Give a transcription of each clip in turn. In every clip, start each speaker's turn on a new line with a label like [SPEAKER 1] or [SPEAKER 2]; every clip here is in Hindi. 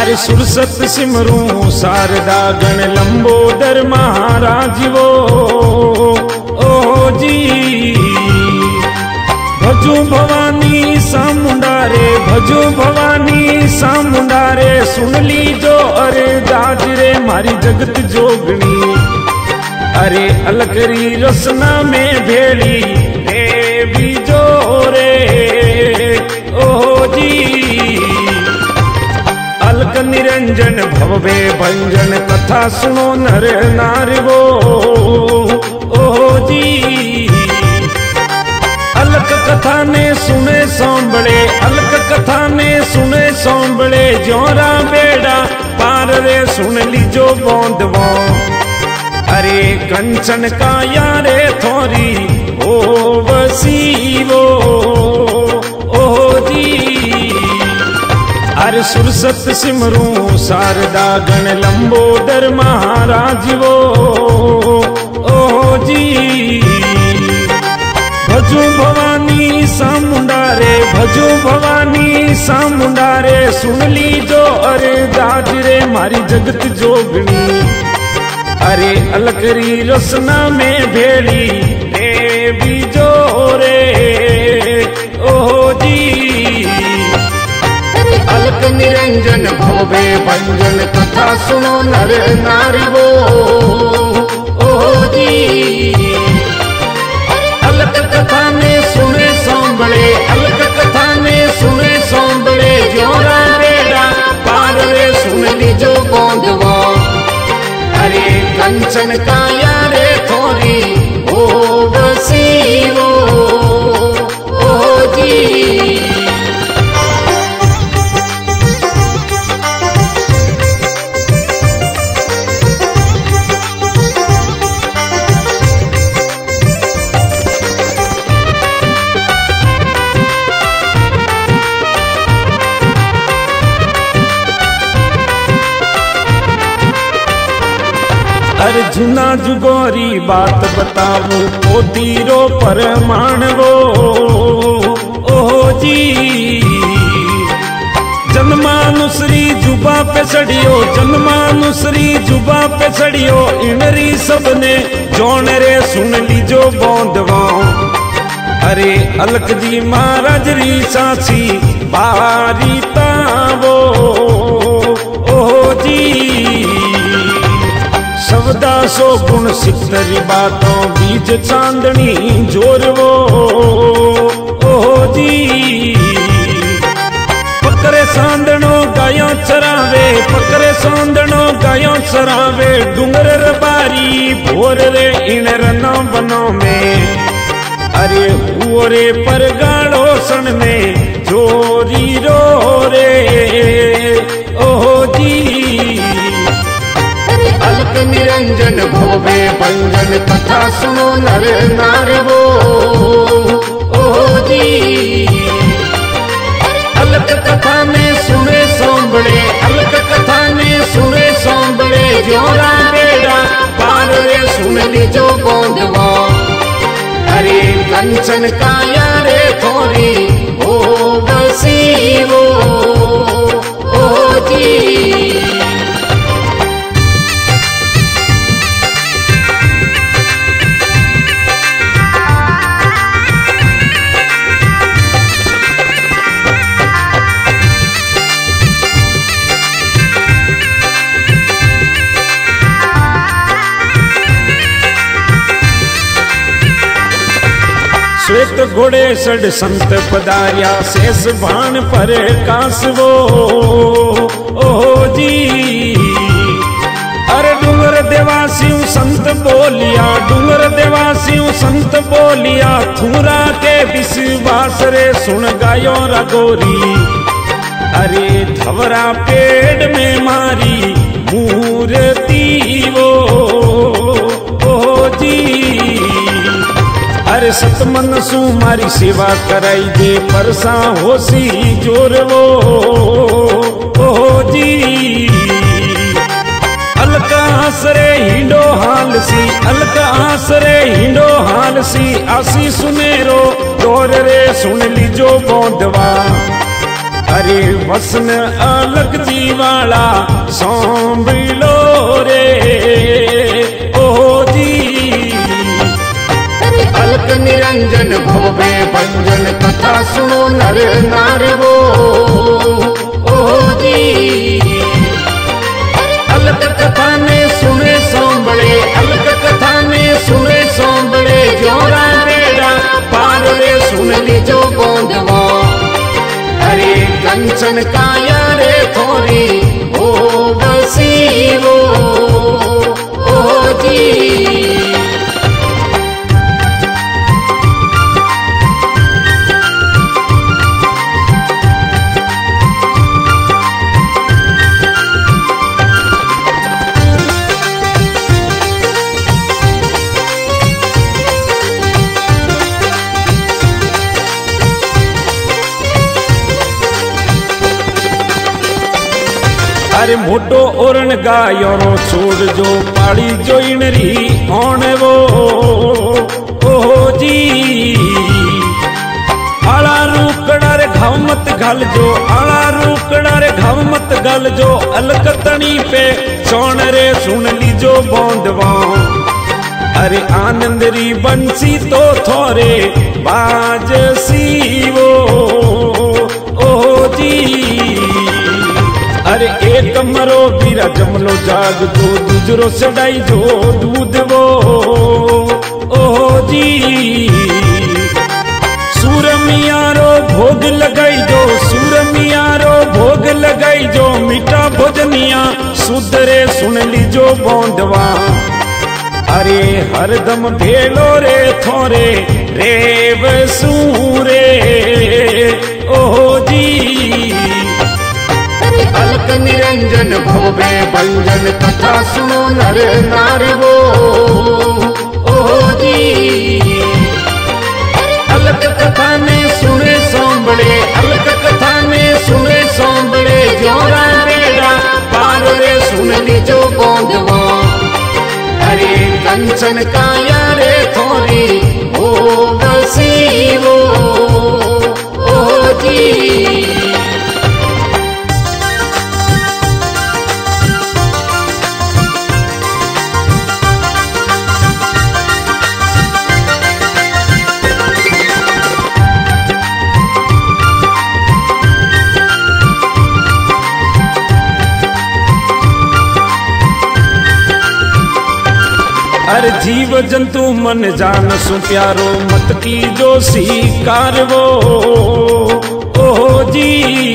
[SPEAKER 1] अरे सुरसत सिमरू शारदा गण लंबोदर महाराज वो ओ जी। भजू भवानी सामुंडारे, भजू भवानी सामुंडारे, सुन लीजो अरे दाज रे मारी जगत जोगणी। अरे अलकरी रसना में भेड़ी देवी जो रे ओ जी। अलक निरंजन भवे भंजन कथा सुनो नर नारी वो ओ जी। अलक कथा ने सुने सांभळे, अलक कथा ने सुने सांभळे, जोरा बेड़ा पार रे सुन लीजो बोंदवो। अरे कंचन का यारे थोरी ओ वसीवो ओ जी। अरे सुरसत सिमरू शारदा गण लंबोदर महाराज वो ओ जी। भजू भवानी सामुंडारे, भजू भवानी सामुंडारे, सुन लीजो अरे दाज रे मारी जगत जोगणी। अरे अलकरी रसना में भेड़ी देवी जो रे ओ जी। अलक निरंजन भवे भंजन कथा सुनो नर नारी वो ओ जी। अलक कथा ने सुने सांभळे, अलक कथा ने सुने सांभळे, जोरा बेड़ा पार रे सुन लीजो बोंदवो। अरे कंचन का यारे थोरी ओ वसीवो ओ जी। अरे जुना जुगोरी बात बताओ पोतीरो परमाण वो ओ जी। जन्मानुश्री जुबा पे चढ़ियो, जन्मानुश्री जुबा पे चढ़ियो, इनरी सबने जोन रे सुन लीजो बोंदवो। अरे अलक जी महाराज री सासी बारी तावो ओ जी। शब्दा सो गुण सिद्धरी बातों बीज चांदनी जोरवो ओ जी। पकड़े सांदनो गायों चरावे, पकड़े सांदनो गायों चरावे, डूंगर रबारी भोर रे इन रनो बनो में। अरे हुओरे पर गाड़ो सन में जोरी रो रे ओ जी। अलक निरंजन भवे भंजन कथा सुनो नर नारी वो ओ जी। अलक कथा में सुने सांभळे, अलक कथा में सुने सांभळे, जोरा बेड़ा पार रे सुन लीजो बोंदवो। अरे कंचन का यारे थोरी ओ वसीवो ओ जी। श्वेत घोड़े सड संत पधार्या, शेष भान पर कासवो ओ जी। अरे डूंगर देवासियों संत बोलिया, डूंगर देवासियों संत बोलिया, थूरा के विश्वास रे सुन गायो रगोरी। अरे धवरा पेड़ में मारी मूर्ति वो ओ जी। अरे सतमन सु मारी सेवा कराई दे, परसा होसी जोर वो ओ जी। अलका आसरे हिंडो हाल सी, अलका आसरे हिंडो हाल सी, आसी सुनेरो दौर रे सुन लीजो बोंदवा। अरे वसन अलग जीवाला सांभलो रे ओ जी।
[SPEAKER 2] अलक निरंजन भवे भंजन कथा सुनो नर नारवो ओ जी। अलक कथा ने सुने सांभले, अलक कथा ने सुने सांभले, जोरा बेड़ा पार रे सुन लीजो गोंदवा। अरे कंचन काया रे थोरी ओ बसीवो ओ जी।
[SPEAKER 1] अरे मोटो ओरण गायोरो छोड़ जो पाड़ी जो इनरी ओण वो ओ जी। आला रूकड़ा रे घाव मत घल जो, आला रूकड़ा रे घाव मत घल जो, अलग तनी पे सोन रे सुन लीजो बोंदवा। अरे आनंद री बंसी तो थोरे बाज सी वो ओ जी। अरे एक मरो बीरा जमलो जाग जो, दूजरो सड़ाई जो दूध वो ओ जी। सूरमियारो भोग लगाई जो, सूरमियारो भोग लगाई जो, मीठा भोजनिया सुधरे सुन लीजो बोंदवा। अरे हरदम भेलो रे थोरे रेव सूरे ओ जी।
[SPEAKER 2] अलक निरंजन भवे भंजन कथा सुनो नर नारवो ओ जी। अलक कथा ने सुने सांभले, अलक कथा ने सुने सांभले, जोरा बेड़ा पार रे सुन लीजो गोंदवा। अरे कंचन काया रे थोरी ओ बसीवो ओ जी।
[SPEAKER 1] अरे जीव जंतु मन जान सु प्यारो मत की जो स्वीकार वो ओ जी।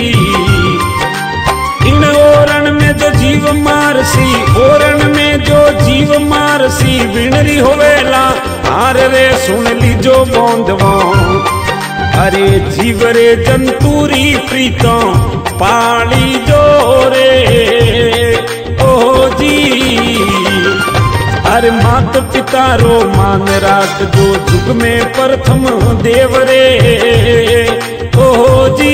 [SPEAKER 1] इन ओरण में जो जीव मारसी, ओरण में जो जीव मारसी, विनरी होवेला हार रे सुन लीजो बोंदवा। अरे जीव रे जंतुरी प्रीतो पाली जो रे ओ जी। अरे मात पिता रो मान राख जो, जुग में प्रथम देव रे ओ जी।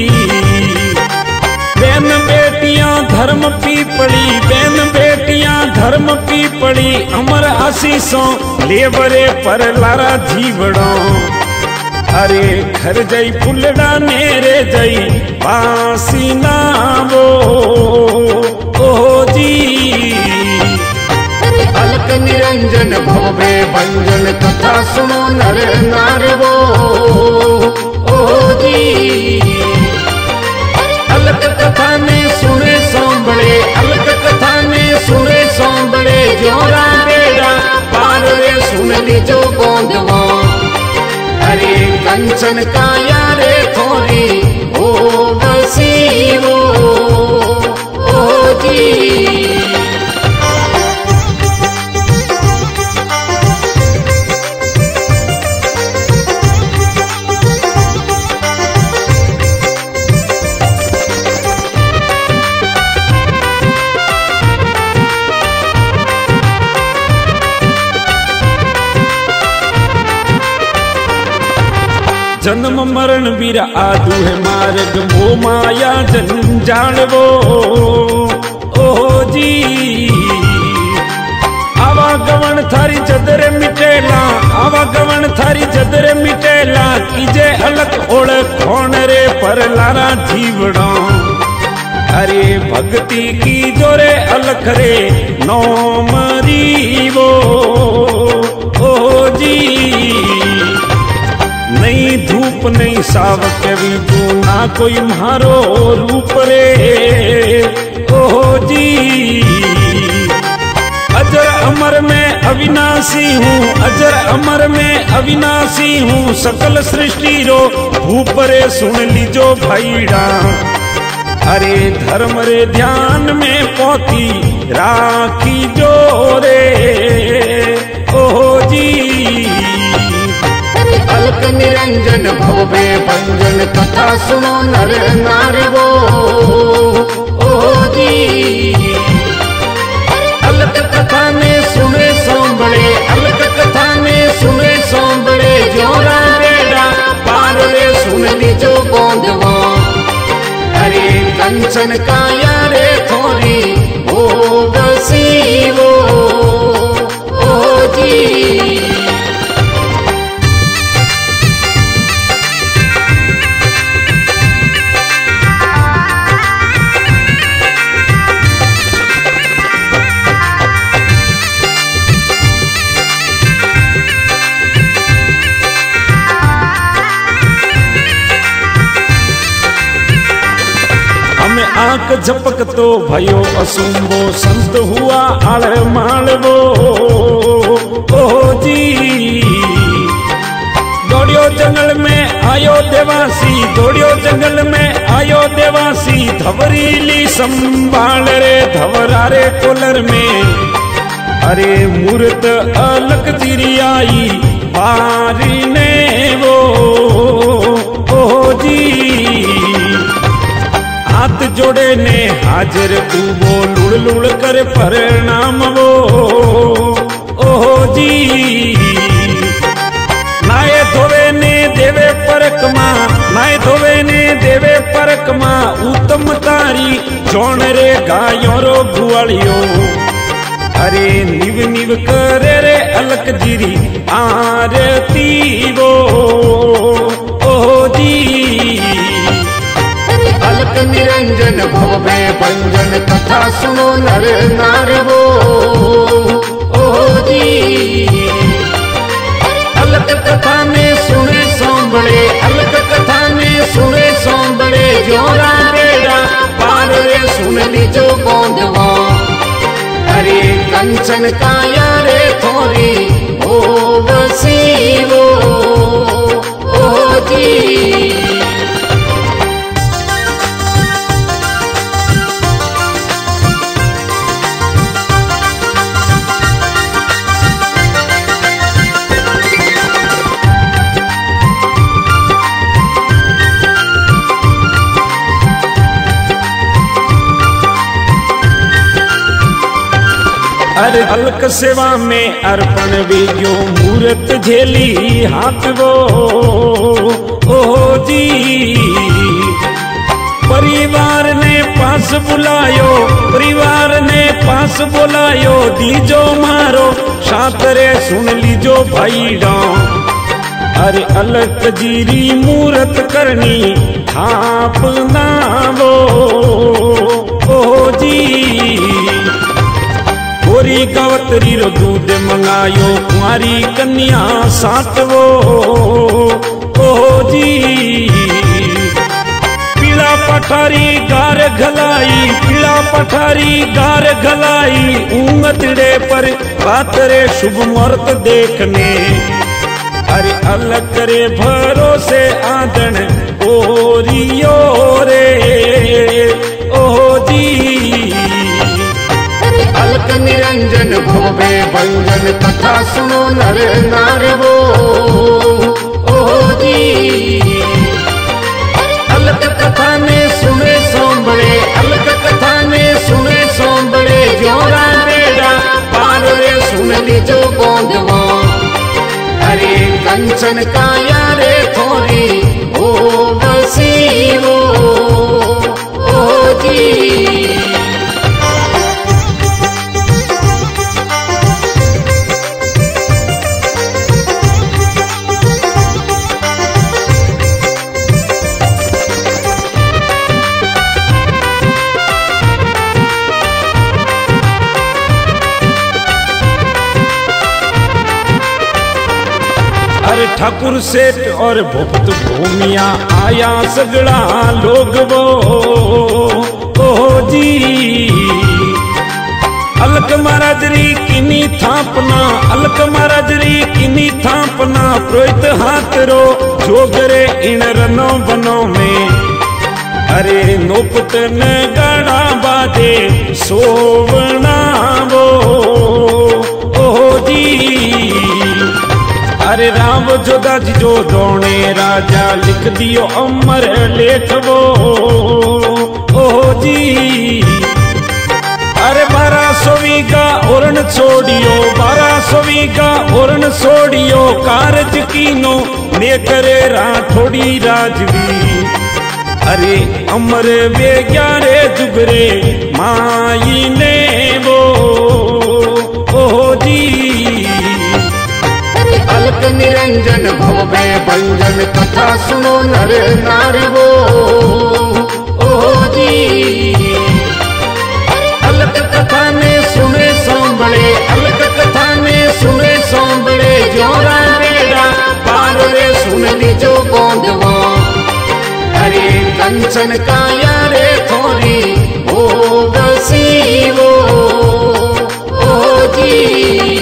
[SPEAKER 1] बहन बेटियां धर्म पीपड़ी, बहन बेटियां धर्म पीपड़ी, अमर आशीषों लेवरे पर लारा जीवड़ो। अरे घर जई फुलड़ा नेरे जई बासी नावो ओ जी।
[SPEAKER 2] अलक निरंजन भवे भंजन कथा सुनो नर नारवो ओ जी। अलक कथा ने सुने सांभले, अलक कथा ने सुने सांभले, जोरा बेड़ा पार रे सुन लीजो गोंदवा। अरे कंचन काया रे थोरी ओ बसीवो ओ जी।
[SPEAKER 1] जन्म मरण बीर आदू है मार्ग, मो माया जंजाल वो ओ जी। आवा आवागमन थारी जदर मिटेला, आवागमन थारी जदर मिटेला, कीजे अलग ओळख कौन रे पर लारा जीवड़ा। अरे भक्ति की जोरे अलख रे नौमरी वो ओ जी। नहीं धूप नहीं सावक विजू ना कोई मारो रूप रे ओ जी। अजर अमर में अविनाशी हूँ, अजर अमर में अविनाशी हूँ, सकल सृष्टि रो भूप रे सुन लीजो भाईड़ा। अरे धर्म रे ध्यान में पोती राखी जो रे ओ जी।
[SPEAKER 2] अलक निरंजन भवे भंजन कथा सुनो नर नारी वो ओ जी। अलक कथा ने सुने सोंबड़े, अलक कथा ने सुने सोंबड़े, जोरा बेड़ा पार रे सुन लीजो गोंदवा। अरे कंचन काया रे थोरी ओ बसी वो ओ जी।
[SPEAKER 1] आंख झपक तो भयो असुंबो, संत हुआ आल मालवो ओ जी। दौड़ियो जंगल में आयो देवासी, दौड़ियो जंगल में आयो देवासी, धवरीली संभाल रे धवरा रे कोलर में। अरे मूर्त अलग तिरी आई बारी ने वो ओ जी। हाथ जोड़े ने हाजिर उबो, लुड़ लुड़ कर प्रणाम वो ओ जी। नाये धोवे ने देवे परकमा, नाये धोवे ने देवे परकमा, उत्तम तारी जोन रे गायो रो गुआलियो। अरे निव निव करे रे अलक जिरी आरती वो ओ जी।
[SPEAKER 2] अलक निरंजन भवे भंजन कथा सुनो नर नार वो ओ जी। अलक कथा में सुने सोंबड़े, अलक कथा में सुने सोंबड़े, जोरा बेड़ा पार रे सुन लीजो गोंदवा। अरे कंचन काया रे थोरी ओ बसी वो ओ जी।
[SPEAKER 1] अरे अलक सेवा में अर्पण विज्ञो, मूर्त झेली हाथ वो ओ जी। परिवार ने पास बुलायो, परिवार ने पास बुलायो, दीजो मारो साथ रे सुन लीजो भाईड़ा। अरे अलक जीरी मूर्त करनी थाप ना वो ओ जी। गोरी गवतरी रो दूध मंगायो, कुंवारी कन्या साथ वो ओ जी। पीला पठारी गार घलाई, पीला पठारी गार घलाई, ऊंगतड़े पर पातरे शुभ मुहूर्त देखने। अरे अलग रे भरोसे आदन ओरियो रे ओ जी।
[SPEAKER 2] अलक निरंजन भवे भंजन कथा सुनो नर नार वो ओ जी। अलक कथा में सुने सोंबड़े, अलक कथा में सुने सोंबड़े, जोरा बेड़ा पार रे सुन लीजो गोंदवा। अरे कंचन काया रे थोरी ओ बसी वो ओ जी।
[SPEAKER 1] अरे ठाकुर सेठ और भुक्त भूमिया आया सगड़ा लोग वो ओ जी। अलक महाराजरी किनी थापना, अलक महाराजरी किनी थापना, प्रोहित हाथ रो जोगरे इन रनो बनो में। अरे नोपत न गाड़ा बाजे सोवना वो ओ जी। अरे राम जोदा जी जो दोणे राजा लिख दियो अमर लेख वो ओ जी। अरे 1200 वीघा ओरण छोड़ियो, 1200 वीघा ओरण छोड़ियो, कारज कीनो ने करे राठौड़ी राजवी। अरे अमर वे 11 जुगरे माई ने वो ओ जी।
[SPEAKER 2] अलक निरंजन भव भंजन कथा सुनो नर नारी वो ओ जी। अलक कथा ने सुने सांबड़े, अलक कथा ने सुने सांबड़े, जोरा बेड़ा पार रे सुन लीजो गोंदवा। अरे कंचन का यारे थोड़ी ओ बसी वो ओ जी।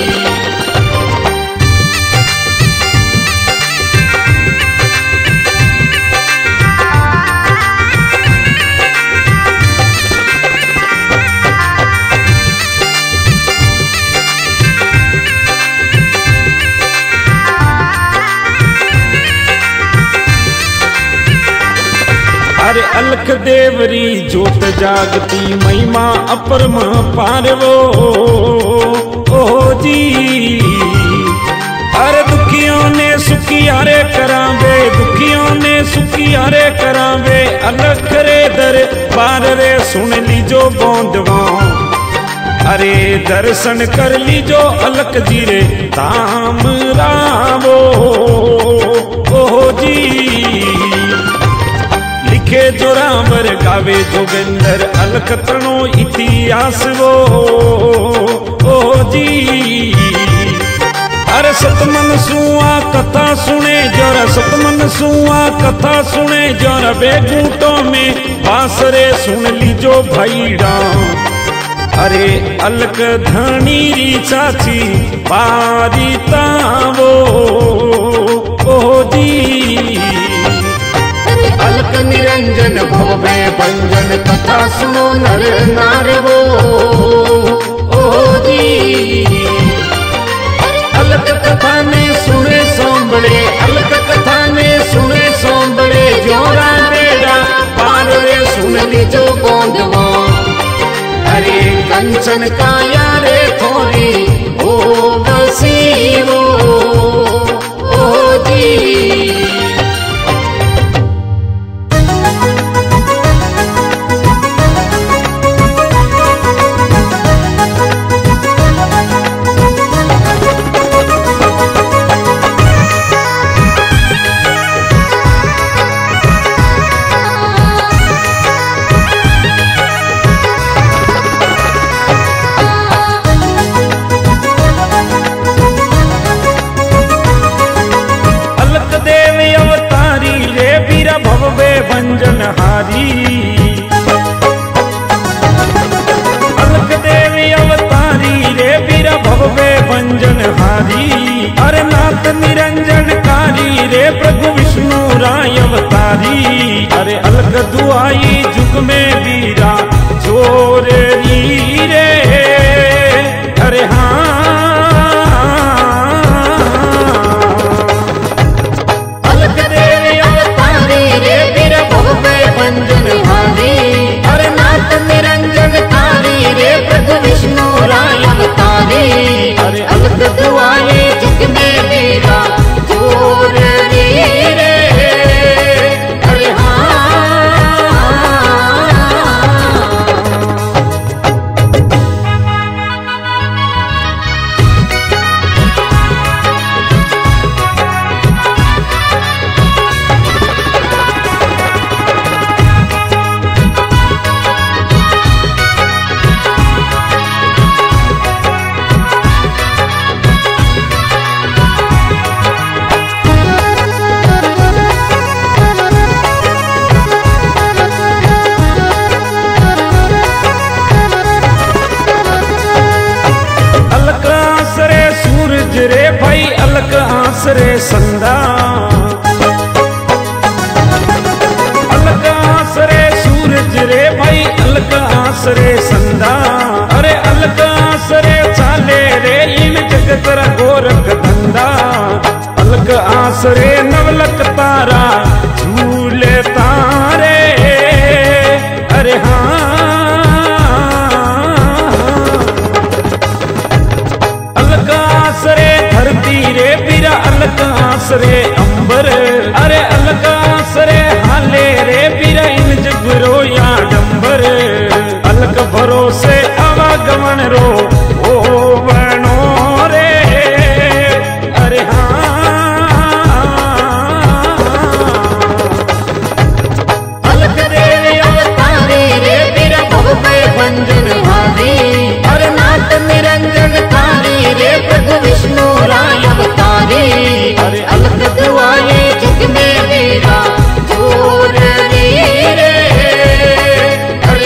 [SPEAKER 1] अरे अलख देवरी जोत जागती महिमा अपरम पारवो ओ जी। अरे दुखियों ने सुखियारे करावे, दुखियों ने सुखियारे करावे, अलख रे दर बार रे सुन लीजो गोंदवा। अरे दर्शन कर लीजो अलख जी रे धाम रावो ओ जी। लिखे जो रामर गावे जोगिंदर अलख तरणो इतिहास वो ओ जी। अरे सतमन सुआ कथा सुने जोर, सतमन सुआ कथा सुने जोर, बेगूटों में बासरे सुन लीजो भाईड़ा। अरे अलक धनी री चाची पारी तावो ओ जी।
[SPEAKER 2] अलक निरंजन भव भंजन कथा सुनो नर नारी वो ओ जी। अलक कथा ने सुने सांबड़े, अलक कथा ने सुने सांबड़े, जोरा बेड़ा पार रे सुन लीजो गोंदवा। अरे कंचन का यारे थोड़ी ओ बसी वो ओ जी।
[SPEAKER 1] भंजन हारी अलख देवी अवतारी रे बीरा भवे भंजन हारी। अरे नाथ निरंजन कारी रे प्रभु विष्णु राय अवतारी। अरे अलख दुआई जुग में बीरा जोर री रे। अरे
[SPEAKER 2] भंजन हारी। अरे नाथ निरंजन कारी रे प्रभु विष्णु राय अवतारी। अरे अलख दुआए जुग में बीरा जोर री रे। अरे
[SPEAKER 1] भाई अलग आसरे संदा, अलग आसरे सूरज रे भाई अलग आसरे संदा। अरे अलग आसरे चाले रे इन जगत रा गोरख धंधा, अलग आसरे नवलक तारा झूले तारे। अरे अलग आसरे धरती रे बीरा अलग आसरे अंबर। अरे अलग आसरे हाले रे बीरा इन जगरो या डंबर। अलग भरोसे आवागमन रो ओ बनो रे। अरे
[SPEAKER 2] अलग देव अवतारी रे बीरा भव पे भंजन हारी। अरे नाथ निरंजन तारी रे प्रभु विष्णु राय अवतारी। अरे अलग दुआए जग में बीरा जोर रे। अरे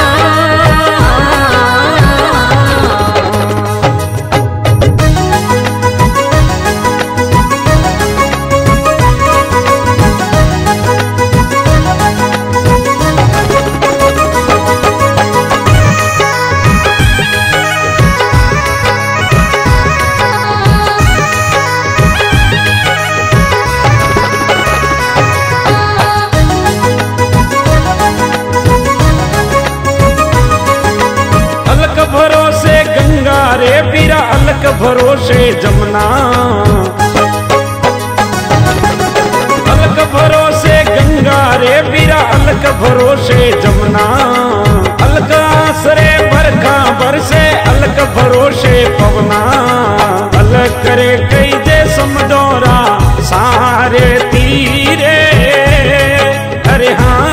[SPEAKER 1] भरोसे गंगा रे बीरा अलग भरोसे जमुना। अलग भरोसे गंगा रे बीरा अलग भरोसे जमुना। अलग आसरे बरखा बरसे अलग भरोसे पवना। अलग करे कई दे समझौरा सारे तीरे। अरे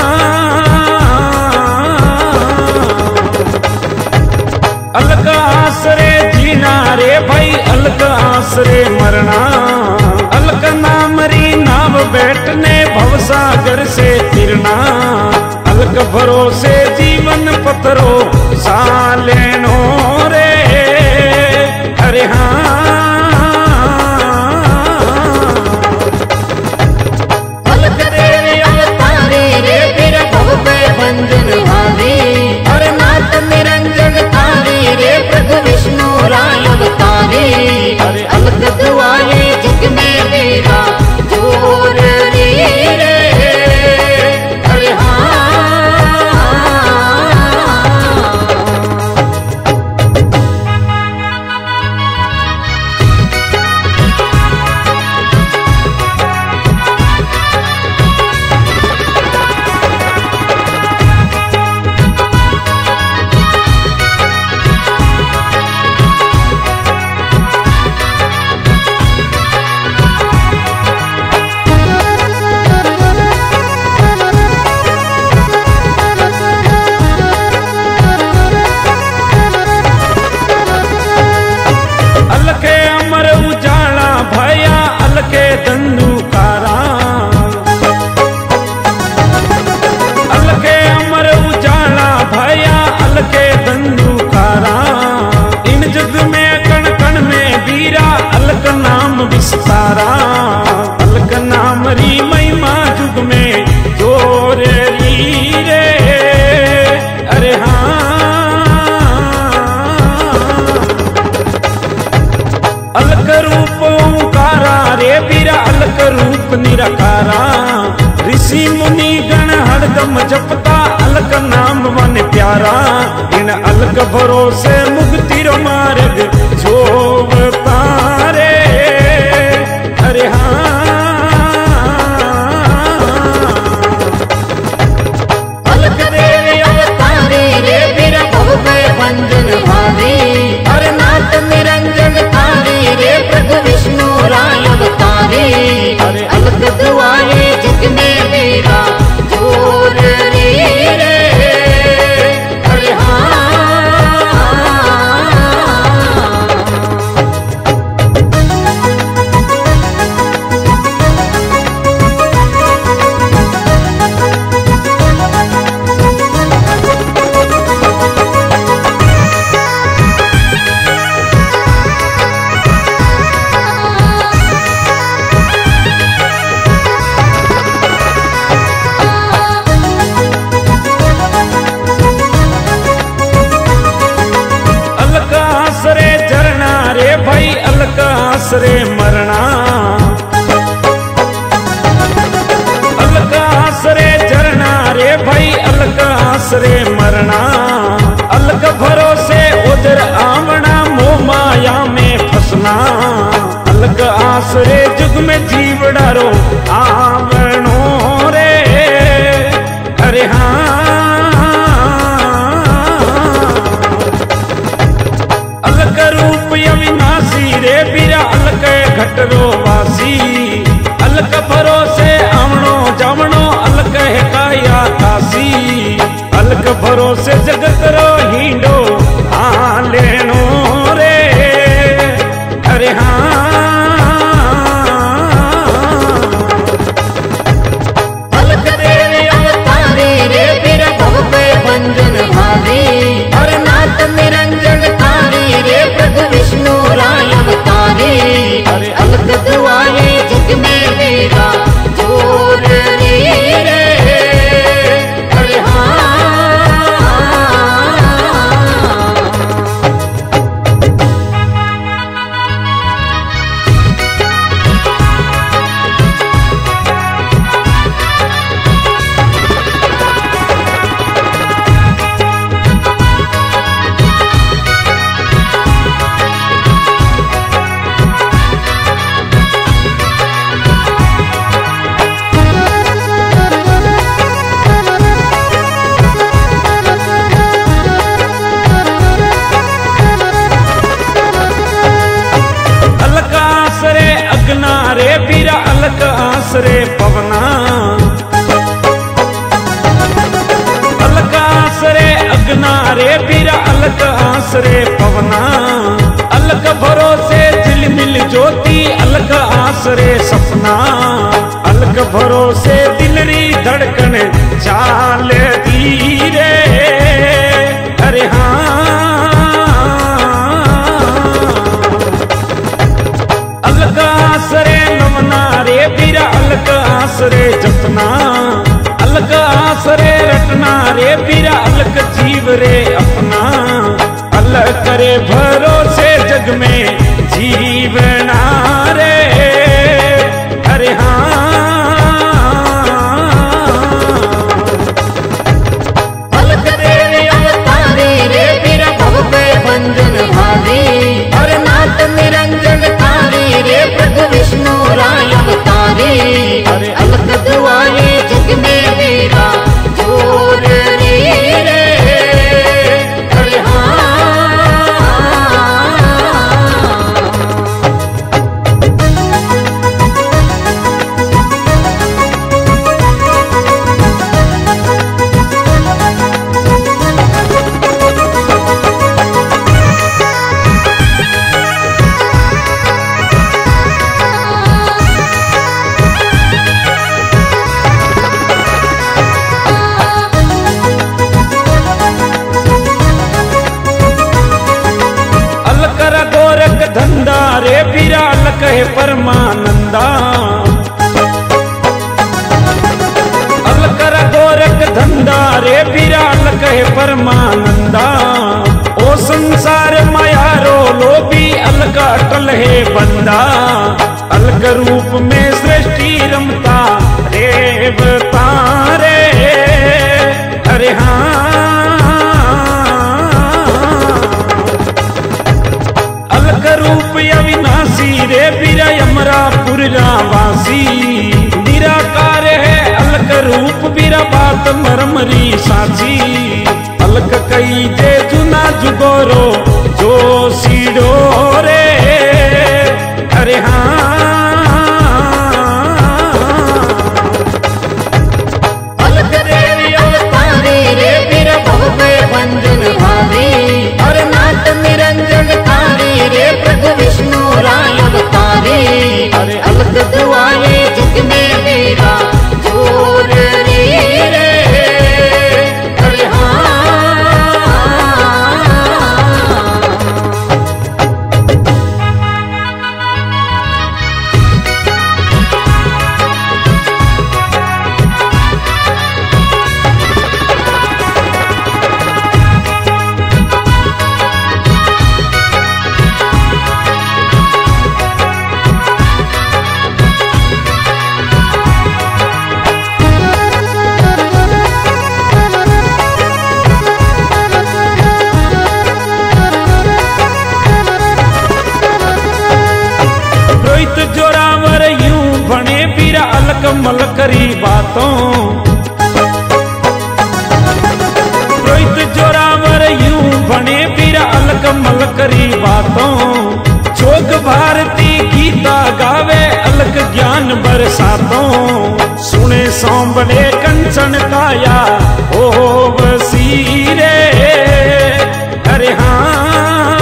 [SPEAKER 1] अलग आसरे जीना रे भाई अलग आसरे मरना। अलग नामरी नाव बैठने भवसागर से तिरना। अलग भरोसे जीवन पतरो सालेनो रे। अरे
[SPEAKER 2] अलग देव अवतारी रे बीरा भव पे भंजन हारी। अरे नाथ निरंजन तारी रे प्रभु विष्णु राय अवतारी। अरे अलग दुआए जग में बीरा जोर रे। अरे
[SPEAKER 1] अलके धंधुकारा। अलके अमर उजाला भया अलके धंधुकारा। इन जग में कण कण में वीरा अलग नाम विस्तारा। अलग नाम री महिमा जुग में जोर री रे। अरे अलग रूप ओंकारा रे बीरा अलग रूप निराकारा। ऋषि मुनि गण हरदम जपता अलग नाम मन प्यारा। इन अलग भरोसे मुक्ति रो मार्ग जोवता रे। अरे
[SPEAKER 2] अलग देव अवतारी रे बीरा भव पे भंजन हारी। अरे नाथ निरंजन तारी रे प्रभु विष्णु राय अवतारी। अरे अलग दुआए जग में बीरा जोर रे। अरे
[SPEAKER 1] आसरे मरना, अलग आसरे झरना रे भाई, अलग आसरे मरना, अलग भरोसे उधर आवना, मोह माया में फसना, अलग आसरे जुग में जीवड़ा रो आवनो रे। अरे हाँ, अलग रूप अविनाशी रे बीरा, अलग घटरो वासी, अलग भरोसे आवणो जावणो, अलग है काया काशी, अलग भरोसे जगत रो हींडो आ लेनो रे। अरे हाँ,
[SPEAKER 2] अलग तेरे अवतारी रे बीरा, भव बंधन भारी, हर नाथ निरंजन कारी रे, प्रभु विष्णु राय अवतारी। अरे अलग दुआरे जग में मेरा जोर रे। अरे हाँ,
[SPEAKER 1] अलग आसरे पवना, अलग आसरे अगना रे बीरा, अलग आसरे पवना, अलग भरोसे झिलमिल ज्योति, अलग आसरे सपना, अलग भरोसे दिल री धड़कन चाल धीरे। अरे हाँ, अलग आसरे नमना रे बीरा, अलग आसरे जपना, अलग आसरे रटना रे बीरा, अलग जीव रे अपना, अलग करे भरोसे जग में जीवना रे। अरे हाँ,
[SPEAKER 2] अलग तेरे अवतारी रे बीरा, भव बंधन भारी, हर नाथ निरंजन कारी रे, प्रभु विष्णु राय अवतारी। अरे अलग दुआरे जग में मेरा जोर रे। अरे हाँ,
[SPEAKER 1] धंधा रे बीरा, अलग है परमानंदा, अलग गोरख धंधा रे बीरा, अलग है परमानंदा, ओ संसार माया रो लोभी, अलग अटल है बंदा, अलग रूप में सृष्टि रमता रेवता रे। अरे हाँ, अलग रूप अविनाशी रे बीरा, यमरापुर रावासी, निराकार है अलग रूप बीरा, बात मरमरी साची, अलग कई जे जुना जुगोरो जो सीडो रे। अरे हाँ,
[SPEAKER 2] अलग तेरे अवतारी रे बीरा, भव बंधन भारी, हर नाथ निरंजन कारी रे, प्रभु विष्णु राय अवतारी। अरे अलग दुआरे जग में मेरा जोर रे। अरे हाँ,
[SPEAKER 1] रोहित जोरावर यूं बने बीरा अलग मलकरी बातों। रोहित जोरावर यूं बने बीरा अलग मलकरी बातों। जोग भारती गीता गावे अलग ज्ञान बरसातों। सुने सांबले कंचन काया ओ बसीरे। अरे हाँ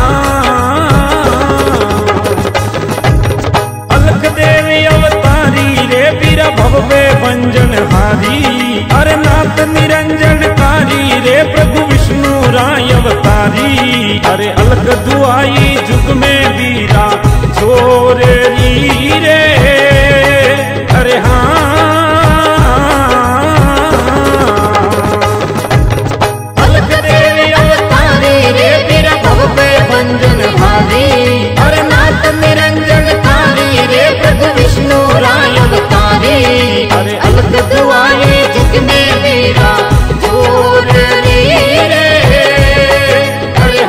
[SPEAKER 1] अलग देवी अवतारी रे बीरा भव्य भंजन हारी। अरे नाथ निरंजन कारी रे प्रभु विष्णु राय अवतारी। अरे अलग दुआई जुग में बीरा जोर री रे। अरे
[SPEAKER 2] अलग देवी अवतारी रे बीरा भव्य भंजन हारी। अरे नाथ निरंजन कारी रे प्रभु विष्णु राय अवतारी। अरे अलग दुआई जुग में बीरा जोर री रे। अरे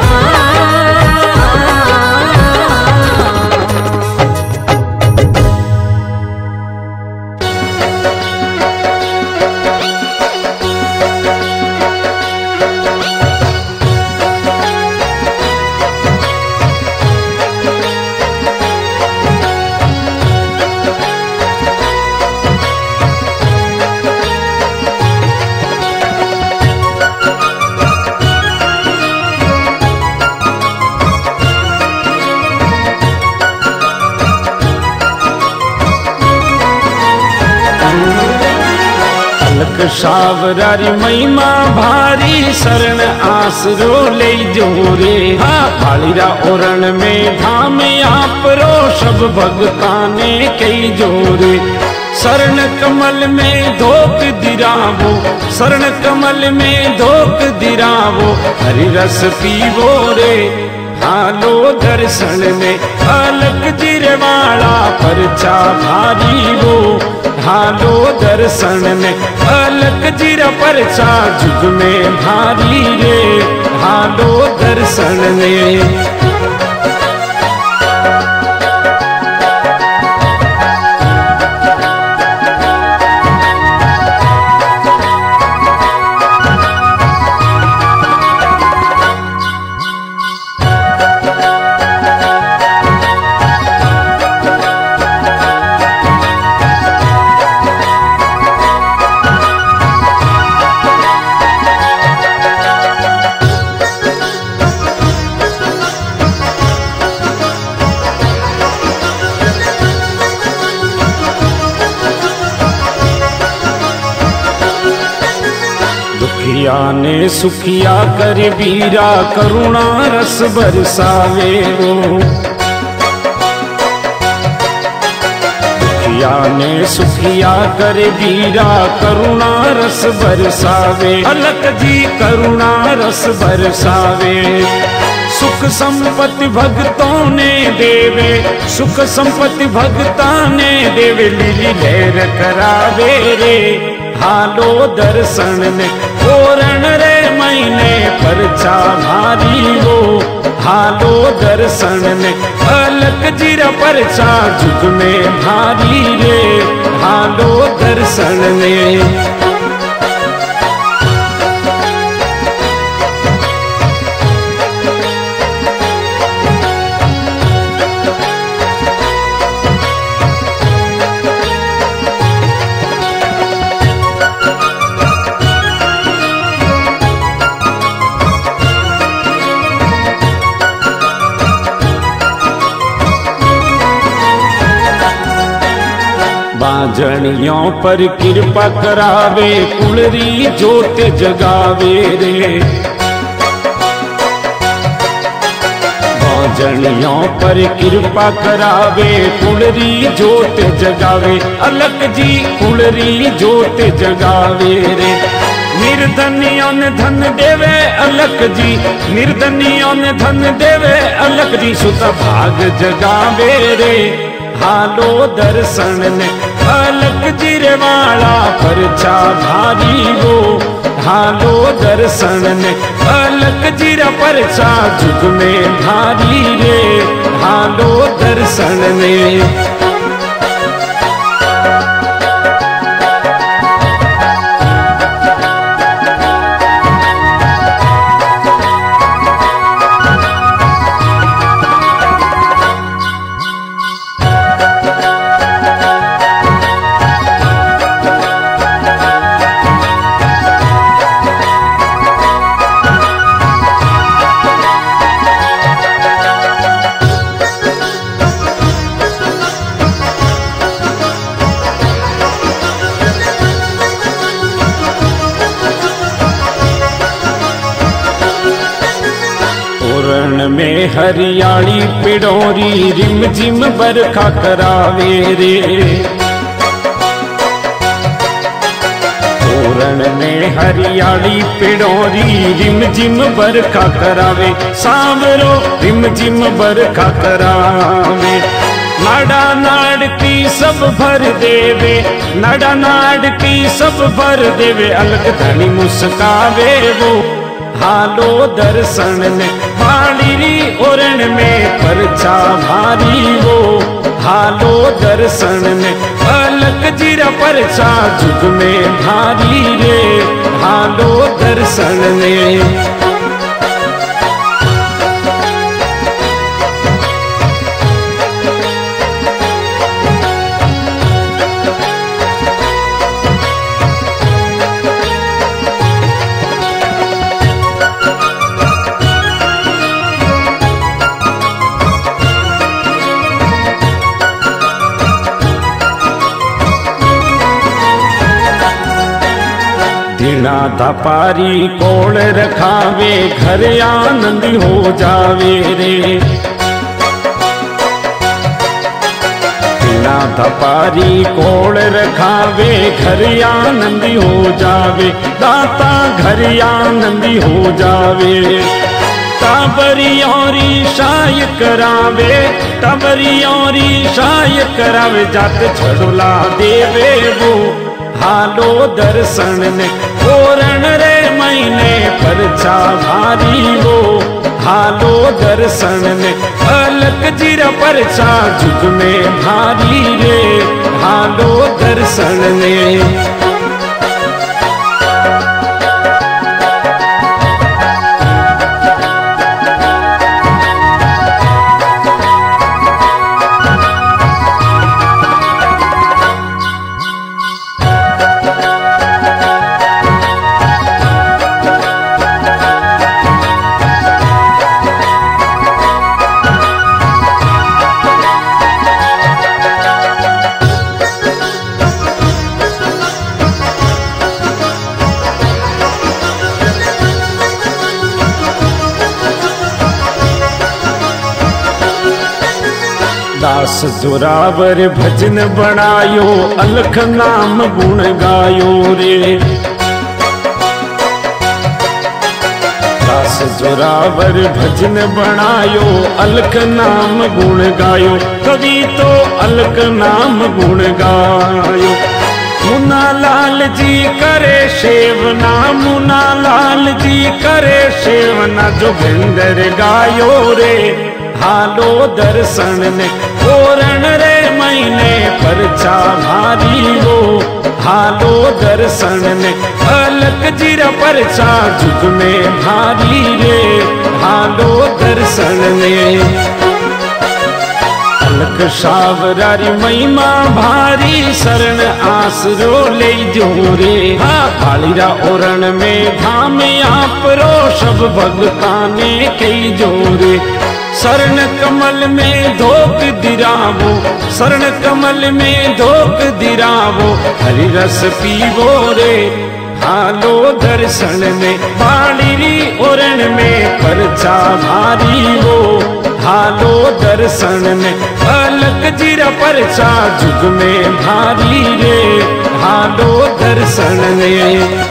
[SPEAKER 1] सावरारी महिमा भारी शरण आसरो ले जोरे। हाँ फालीरा ओरण में धाम आप रो सब भगताने कई जोरे। शरण कमल में धोक दिरावो। शरण कमल में धोक दिरावो। हरि रस पीवो रे हालो दर्शन में। अलग जिरवाड़ा परचा भारी वो हालो दर्शन में। अलग जिरा परचा जुग में भारी रे हालो दर्शन में। दुखिया ने सुखिया कर बीरा करुणा रस बरसावे वो। दुखिया ने सुखिया कर बीरा करुणा रस बरसावे। अलग जी करुणा रस बरसावे। सुख संपत्ति भक्तों ने देवे। सुख संपत्ति भक्ता ने देवे। लीली लहर करावे रे हालो दर्शन ने। ओरण रे महीने परचा भारी वो हालो दर्शन ने। अलग जिरा परचा जुग में भारी रे हालो दर्शन ने। बांझणियों पर कृपा करावे। कुलरी जोत जगावे रे। बांझणियों पर कृपा करावे। कुलरी जोत जगावे। अलग जी कुलरी जोत जगावे रे। निर्धनियों ने धन देवे अलग जी। निर्धनियों ने धन देवे अलग जी। सुत भाग जगावे रे हालो दर्शन ने। अलग जिरवाड़ा परचा भारी वो हालो दर्शन ने। अलग जिरा परचा जुग में भारी रे हालो दर्शन ने। में हरियाली पिडोरी रिम झिम बरखा करावे रे। तोरण में हरियाली पिडोरी रिम झिम बरखा करावे, सांवरो रिम झिम बरखा करावे। नाड़ा नाड़ की सब भर देवे, नाड़ा नाड़ की सब भर देवे, अलग धनी मुस्कावे वो हालो दर्शन ने। बाड़ी ओरण में परछा भारी वो हालो दर्शन ने। अलग जीरा परछा जुग में भारी रे हालो दर्शन ने। दिना धपारी कोल रखावे, घर आनंद हो जावे रे। दिना धपारी कोल रखावे, घर आनंद हो जावे, दाता घर आनंद हो जावे। टाबरी औरी शाय करावे, टाबरी औरी शाय करावे, जात छड़ोला देवे वो हालो दर्शन ने। ओरण रे महीने परछा भारी वो हालो दर्शन ने। अलग जीरा परछा जुग में भारी रे हालो दर्शन ने। दास जोरावर भजन बनायो, अलख नाम गुण गायो रे। दास जोरावर भजन बनायो, अलख नाम गुण गायो, कवि तो अलख नाम गुण गायो। मुन्ना लाल जी करे सेवना, मुन्ना लाल जी करे सेवना, जो भिंदर गायो रे हालो दर्शन ने। ओरण रे महीने परछा भारी वो हालो दर्शन ने। अलग जीरा परछा जुग में भारी रे हालो दर्शन ने। अलग सावरारी महिमा भारी, शरण आसरो ले जो रे। हाँ कालीरा ओरण में धाम आपरो, सब भगताने कई जोरे। शरण कमल में धोक दिरावो, शरण कमल में धोक दिरावो, हरि रस पीवो रे हालो दर्शन में। बाड़ी ओरण में परछा भारी वो हालो दर्शन में। अलग जीरा परछा जुग में भारी रे हालो दर्शन ने।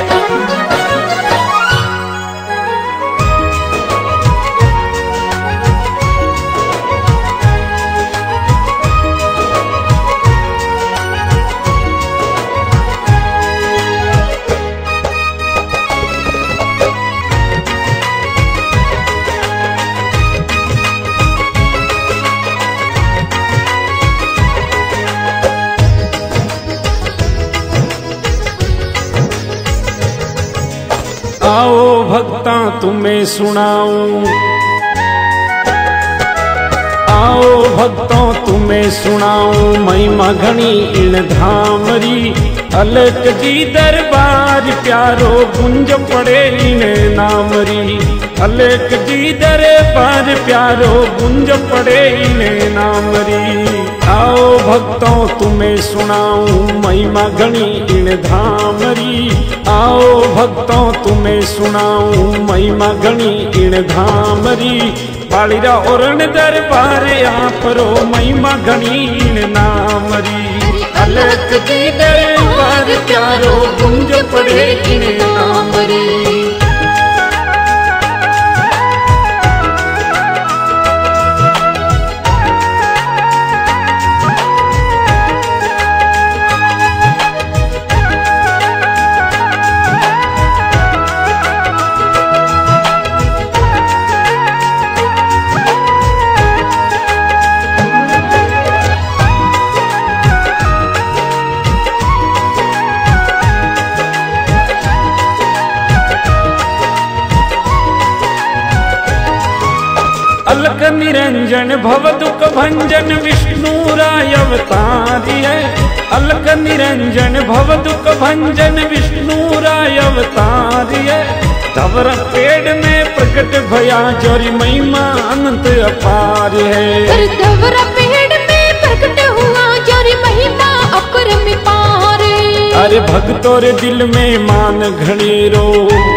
[SPEAKER 1] भक्ता तुम्हें सुनाऊं, आओ भक्तों तुम्हें सुनाऊं महिमा घनी इन धाम री। अलख जी दरबार प्यारो गुंज पड़े इन नाम री। अलख जी दरबार प्यारो गुंज पड़े इन नाम री। आओ भक्तों तुम्हें सुनाऊं महिमा घनी इन धाम री। आओ भक्तों तुम्हें सुनाऊं महिमा घनी इन धाम री। पालीरा ओरण दरबार आपरो महिमा घनी इन नाम री।
[SPEAKER 2] अलख जी दरबार प्यारो गुंज पड़े इन नाम री।
[SPEAKER 1] अलख निरंजन भव दुख भंजन विष्णु राय अवतारी है। अलख निरंजन भव दुख भंजन विष्णु राय अवतारी है। धवर पेड़ में प्रकट भया जोरी महिमा अनंत अपार है।
[SPEAKER 3] धवर पेड़ में प्रकट हुआ जोरी महिमा अपरंपार है।
[SPEAKER 1] अरे भक्तों रे दिल में मान घणीरो।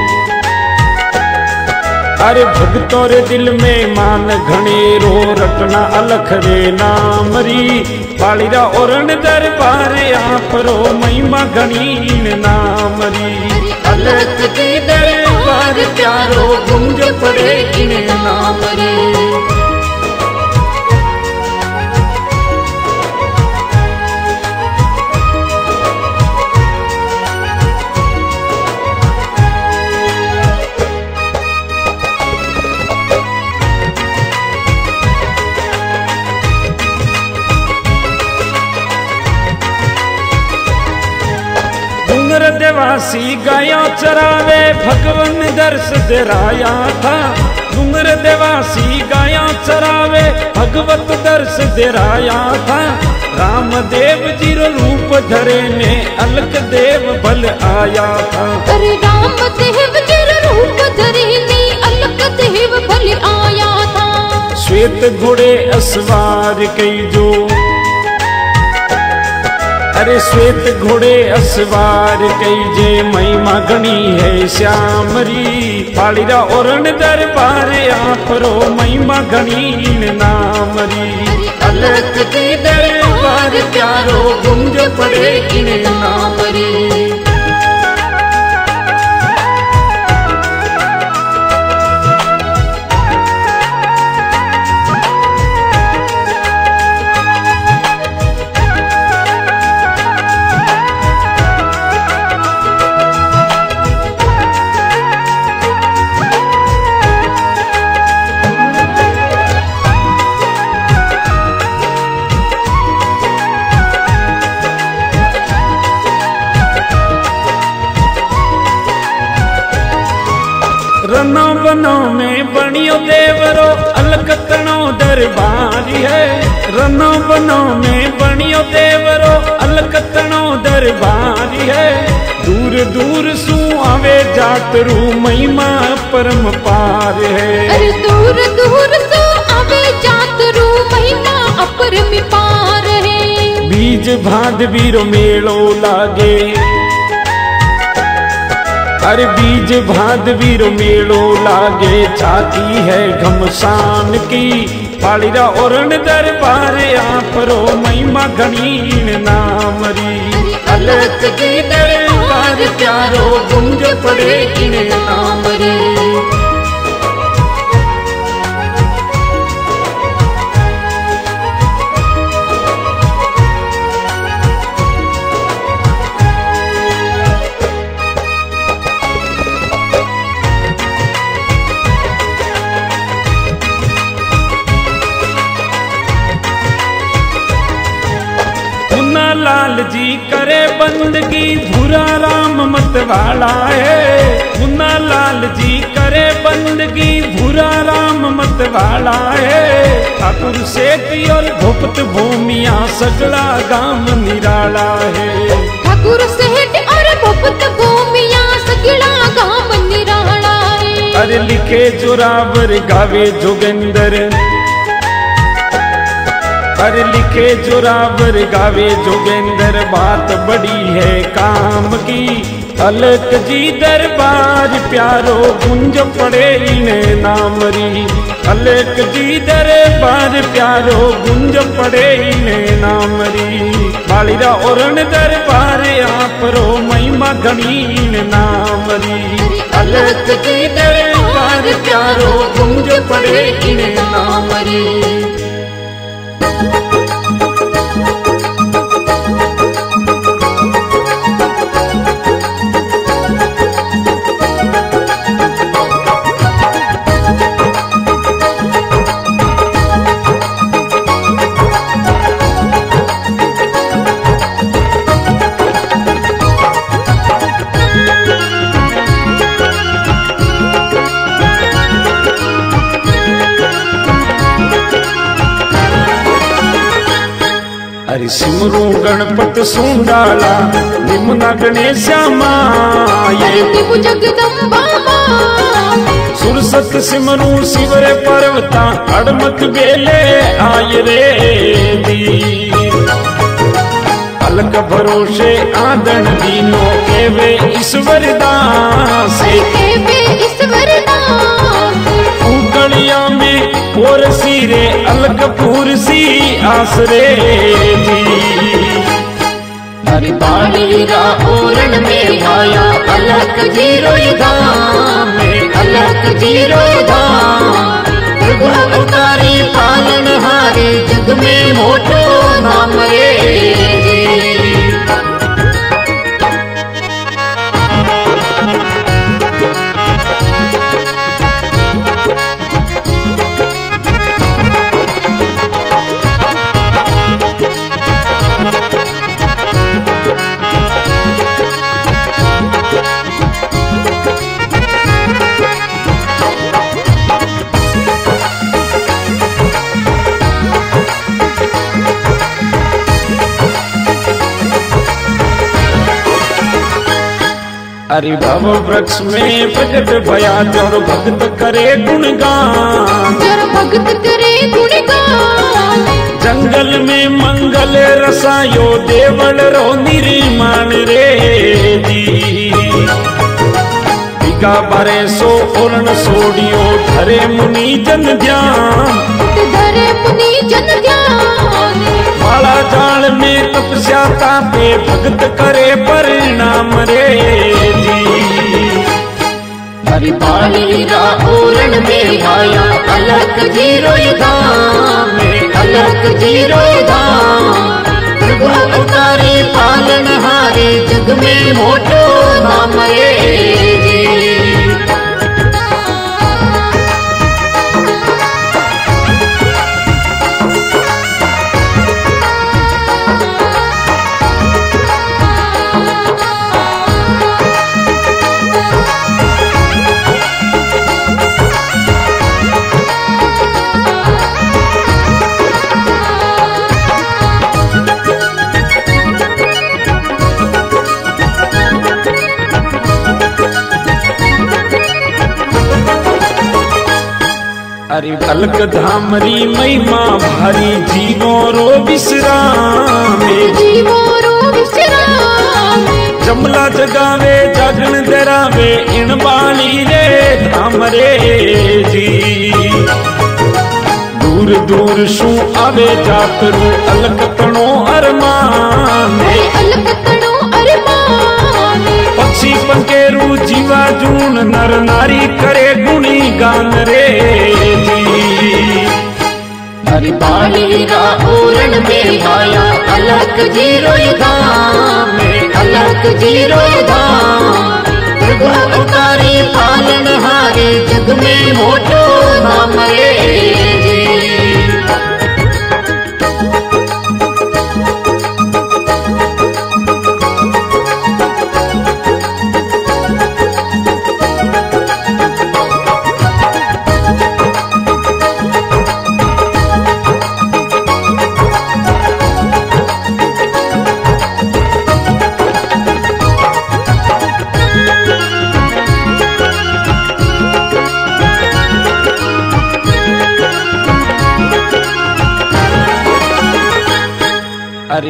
[SPEAKER 1] अरे भक्तों रे दिल में मान घणेरो रटना अलख रे नाम री। पालीरा ओरण दरबार आपरो महिमा घनी इन नाम री।
[SPEAKER 2] अलख जी दरबार प्यारो गुंज पड़े इन नाम री।
[SPEAKER 1] डूंगर देवासी गाया चरावे भगवन दर्श देराया था। डूंगर देवासी गाया चरावे भगवत दर्श देराया था। रामदेव जी रो रूप धरे ने अलख देव भल आया था।
[SPEAKER 3] अरे रामदेव जी रो रूप धरे ने अलख देव भल आया था।
[SPEAKER 1] श्वेत घोड़े असवार कई जो। अरे श्वेत घोड़े असवार कई जे महिमा घनी है श्याम री। पालीरा ओरण दरबार आपरो महिमा घनी इन नाम री।
[SPEAKER 2] अलख जी दरबार प्यारो गुंज पड़े इन नाम री।
[SPEAKER 1] रनो बनो में बणियो देवरो अलख तणो दरबारी है। रनो बनो में बणियो देवरो अलख तणो दरबारी है। दूर दूर सू आवे जातरू महिमा परम पार है।
[SPEAKER 3] अरे दूर दूर सू आवे जातरू महिमा अपरंपार है।
[SPEAKER 1] बीज भाद वीरो मेलो लागे। अरे बीज भाद वीरो मेलो लागे चाकी है घमसान की। पालीरा ओरण दरबार आपरो महिमा घनी इन नाम री।
[SPEAKER 2] अलख जी दरबार प्यारो गुंज पड़े इन नाम री।
[SPEAKER 1] लाल जी करे बंदगी भूरा राम मत वाला है। मुन्ना लाल जी करे बंदगी भूरा राम मत वाला है। ठाकुर सेठ और भुपत भूमिया सगड़ा गाम निराला है।
[SPEAKER 3] ठाकुर सेठ और भुपत भूमिया सगड़ा गाम निराला है।
[SPEAKER 1] अरे लिखे जोरावर गावे जोगिंदर, अरे लिखे जोरावर गावे जोगिंदर, बात बड़ी है काम की। अलक जी दरबार प्यारो गुंज पड़े इन्हें नामरी। अलक जी दरबार प्यारो गुंज पड़े इन्हें नामरी। बालिरा औरण दरबार आपरो महिमा घनी इन नामरी। अलक जी दरबार प्यारो गुंज पड़े इन्हें नामरी। हरि सिमरू गणपत सुंडाला निमुना गणेशा माये।
[SPEAKER 3] जगदम्बा
[SPEAKER 1] सुरसत सिमरू शिवरे पर्वता अड़मत बेले आय रे दी। अलग भरोसे आदन दीनो केवे ईश्वर दासे।
[SPEAKER 3] केवे ईश्वर दास
[SPEAKER 1] उगलिया में और सीरे अलग पूरसी आसरे जी।
[SPEAKER 2] हरि बालीरा ओरण में आया अलग जीरो धाम में। अलग जीरो धाम प्रभु अवतारी पालन हारे जग में मोटो नाम रे जी।
[SPEAKER 1] हरि भव वृक्ष में प्रकट भया जोर भक्त करे गुणगान।
[SPEAKER 3] जर भक्त करे गुणगान
[SPEAKER 1] जंगल में मंगल रसायो देवल रो निर्माण रे जी। बिगा बारे सो ओरण सोडियो धरे मुनि जन ध्यान।
[SPEAKER 3] धरे मुनि जन ध्यान
[SPEAKER 1] माला जाल में तपस्या तापे भक्त करे परिणाम रे जी।
[SPEAKER 2] हरि बालीरा ओरण में आया अलग जीरो धाम में। अलग जीरो धाम प्रभु अवतारी पालन हारे जग में मोटो नाम रे जी।
[SPEAKER 1] हरि अलग धामरी महिमा भारी जीवो रो विश्राम।
[SPEAKER 3] जीवो रो विश्राम
[SPEAKER 1] जमला जगावे जागण दरावे इन बाली रे धाम रे जी। दूर दूर शू आवे जातरू अलग तणो अरमान।
[SPEAKER 3] अलग तणो अरमान
[SPEAKER 1] पक्षी पंकेरू जीवा जून नर नारी करे गुणी गान रे जी।
[SPEAKER 2] हरि बालीरा ओरण में आया अलग जीरो धाम में। अलग जीरो धाम प्रभु अवतारी पालन हारे जग में मोटो नाम रे जी।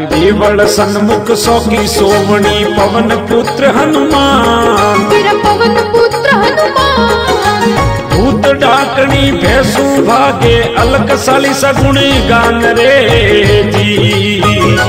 [SPEAKER 1] देवल सन्मुख सौकी सोवणी पवन पुत्र हनुमान
[SPEAKER 3] मेरा पवन पुत्र हनुमान
[SPEAKER 1] भूत डाकनी भैंसू भागे अलक साली सगुणी गान रे जी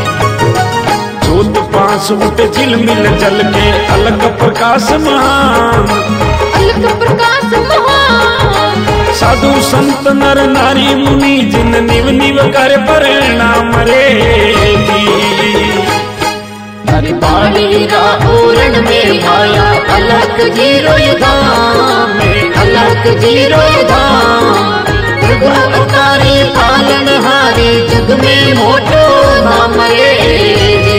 [SPEAKER 1] जोत पांस उठ झिलमिल जल के अलक प्रकाश महान
[SPEAKER 3] अलक प्रकाश महान
[SPEAKER 1] साधु संत नर नारी मुनि जिन निव निव कर परिणाम रे जी
[SPEAKER 2] हरि बालीरा पूरण में आया अलक जीरो धाम में अलक जीरो धाम प्रभु अवतारी पालन हारी जग में मोटो नाम रे जी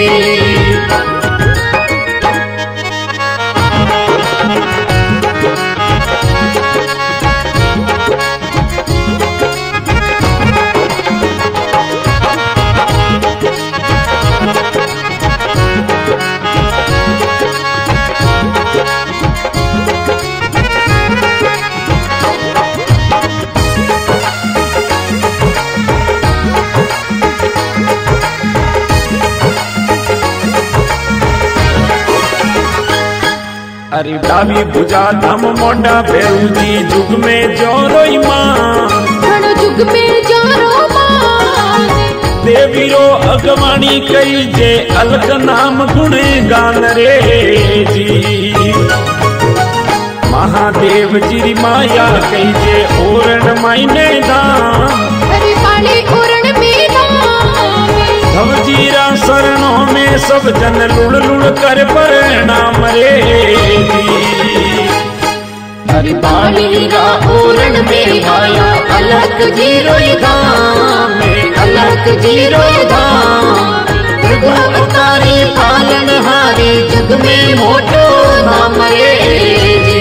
[SPEAKER 1] अरे डाली भुजा धाम मोटा भेरू जी जुग में जोरो ईमान
[SPEAKER 3] घणो जुग में जोरो मान
[SPEAKER 1] देवीरो अगवाणी कई जे अलग नाम गुणे गान रे जी महादेव जी माया कई जे ओरण मायने दाम
[SPEAKER 3] हरि बाली ओरण में नाम
[SPEAKER 1] धव जीरा शरणों में सब जन लुड़ लुड़ कर परिणाम रे जी
[SPEAKER 2] हरि बालीरा पूरण में आया अलक जीरो धाम में अलक जीरो धाम प्रभु अवतारी पालन हारी जग में मोटो नाम रे जी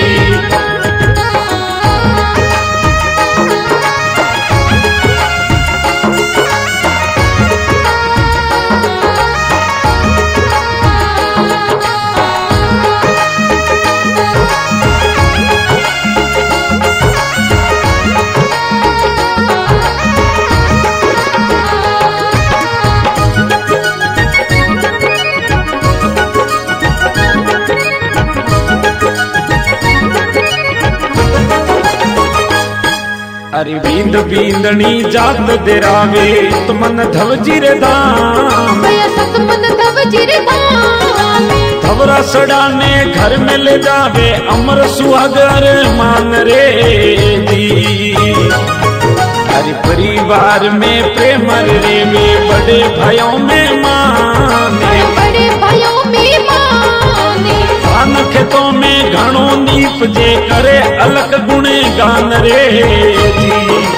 [SPEAKER 1] अरे बींद बींदनी जात देरावे तुमन धव जीरे धाम
[SPEAKER 3] भया सतमन धव जिर धाम
[SPEAKER 1] धवरा सड़ाने घर में ले जावे अमर सुहागर मान रे जी अरे परिवार में प्रेम रे में बड़े भाइयों में माने
[SPEAKER 3] बड़े भाइयों में माने
[SPEAKER 1] धान खेतों में घणो नीप जे करे अलग गुणे गान रे जी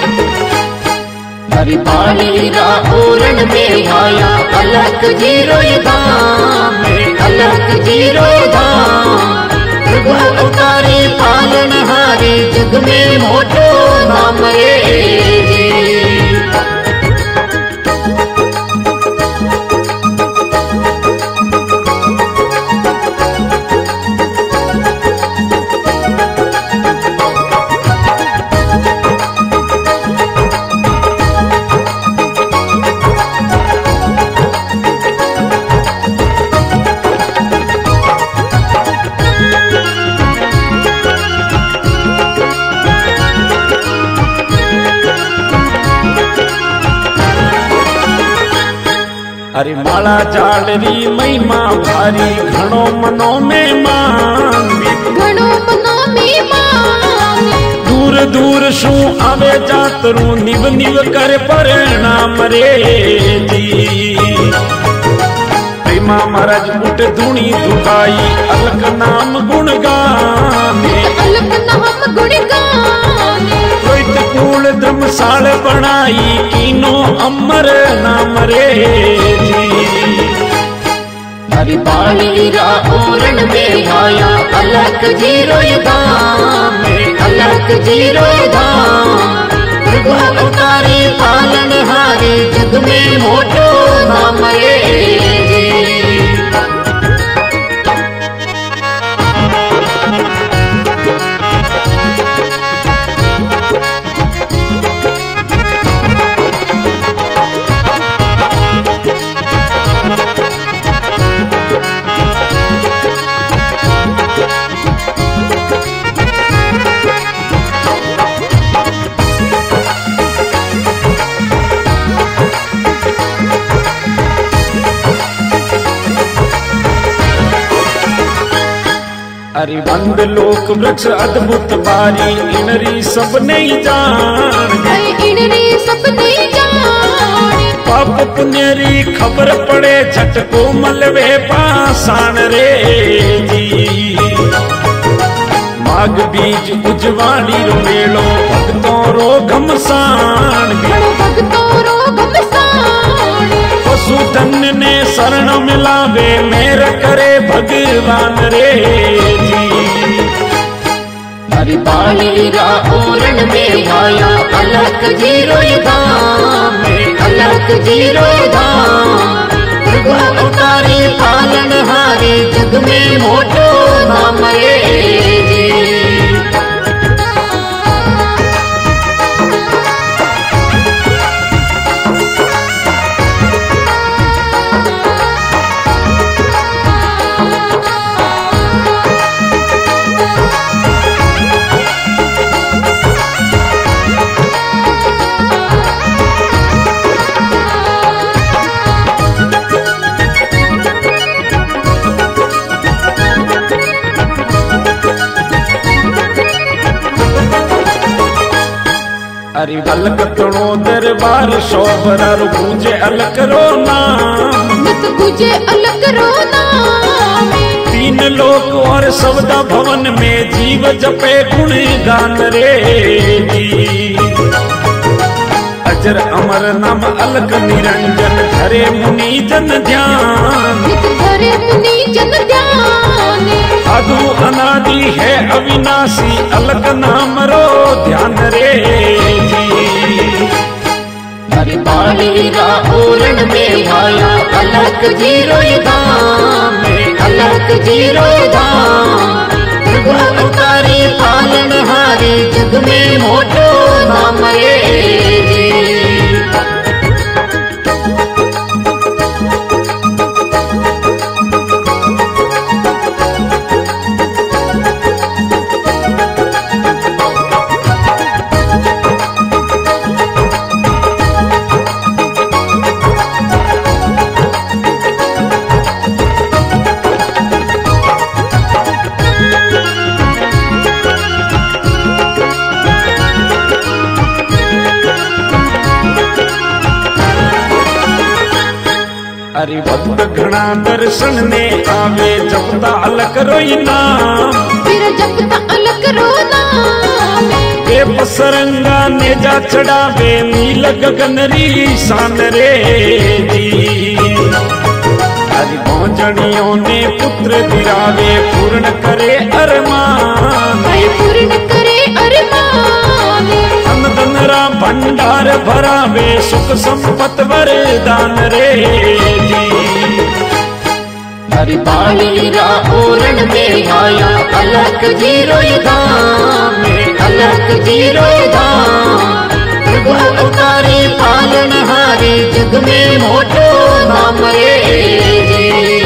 [SPEAKER 2] हरि बालीरा पूरण में आया अलक जीरो धाम में अलक जीरो धाम प्रभु अवतारी पालन हारी जग में मोटो नाम रे जी
[SPEAKER 1] अरे माला जालरी महिमा भारी घणो मनो में मान
[SPEAKER 3] घणो मनो में मान
[SPEAKER 1] दूर दूर शू आवे जातरू निव निव कर परिणाम रे जी प्रेमा महाराज उठ धुनी दुखाई अलग नाम गुण गाने
[SPEAKER 3] अलग नाम गुण गाने
[SPEAKER 1] रोहित कूल धर्मशाल बनाई कीनो अमर नाम रे जी
[SPEAKER 2] हरि बालीरा पूरण में आया अलक जीरो धाम में अलक जीरो धाम प्रभु अवतारी पालन हारी जग में मोटो नाम रे जी
[SPEAKER 1] अरे बंद लोक वृक्ष अद्भुत बारी इनरी सब नहीं जान
[SPEAKER 3] इनरी सब नहीं जाने
[SPEAKER 1] पाप पुण्य री खबर पड़े छठ को मलवे पासान रे जी माघ बीज उजवाली रो मेलो भक्तों रो घमसान
[SPEAKER 3] भक्तों रो घमसान
[SPEAKER 1] पशुधन ने शरण मिलावे मेर करे भगवान रे जी
[SPEAKER 2] हरि बाली रा ओरण में आया अलग जीरो धाम में अलग जीरो धाम प्रभु अवतारी पालन हारी जग में मोटो नाम रे जी
[SPEAKER 1] अरे अलकतड़ो दरबार शोभरार पूजे अलकरो नाम
[SPEAKER 3] मत गुजे अलग रो नाम
[SPEAKER 1] तीन लोक और सवदा भवन में जीव जपे गुण गान रे जी अजर अमर नाम अलक निरंजन धरे मुनि जन ध्यान
[SPEAKER 3] धरे मुनि जन ध्यान
[SPEAKER 1] साधु अनादि है अविनाशी अलग नाम रो ध्यान रे जी
[SPEAKER 2] हरि बाली रा ओरण में आया अलग जीरो धाम में अलग जीरो धाम प्रभु अवतारी पालन हारी जग में मोटो नाम रे जी
[SPEAKER 1] अरे भक्त घना दर्शन ने आवे जपता अलग रोई नाम
[SPEAKER 3] फिर जपता अलग रो नाम
[SPEAKER 1] वे पसरंगा ने जा चढ़ावे नील गगन री शान रे जी अरे भोजनियों ने पुत्र दिरावे पूर्ण करे अरमान
[SPEAKER 3] पूर्ण करे अरमान
[SPEAKER 1] धनरा भंडार भरावे सुख संपत वरदान रे जी
[SPEAKER 2] हरि बाली रा ओरण में आया अलग जीरो धाम में अलग जीरो धाम प्रभु अवतारी पालन हारी जग में मोटो नाम रे जी